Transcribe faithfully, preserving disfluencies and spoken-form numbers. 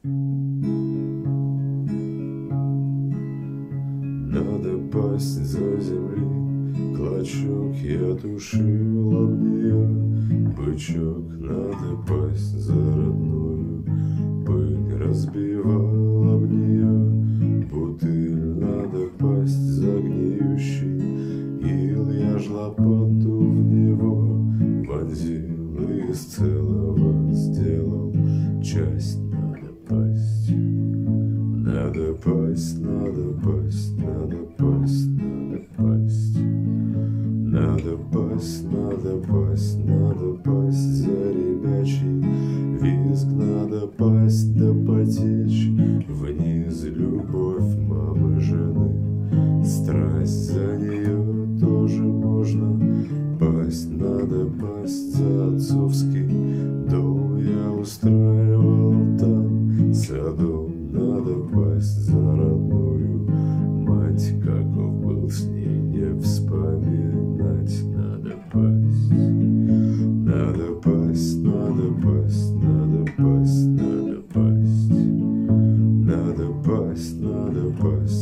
Надо пасть за земли, клочок я тушил об нее. Бычок, надо пасть за родную, пыль разбивал об нее. Бутыль, надо пасть за гниющий ил, я ж лопату в него вонзил и из целого сделал часть. Надо пасть, надо пасть, надо пасть, надо пасть, надо пасть. Надо пасть, надо пасть, надо пасть за ребячий визг. Надо пасть да потечь вниз любовь мамы, жены. Страсть за нее тоже можно пасть. Надо пасть за отцовский дом, я устраивал там садом. Надо пасть за родную мать, каков был с ней не вспоминать. Надо пасть, надо пасть, надо пасть, надо пасть, надо пасть, надо пасть, надо пасть.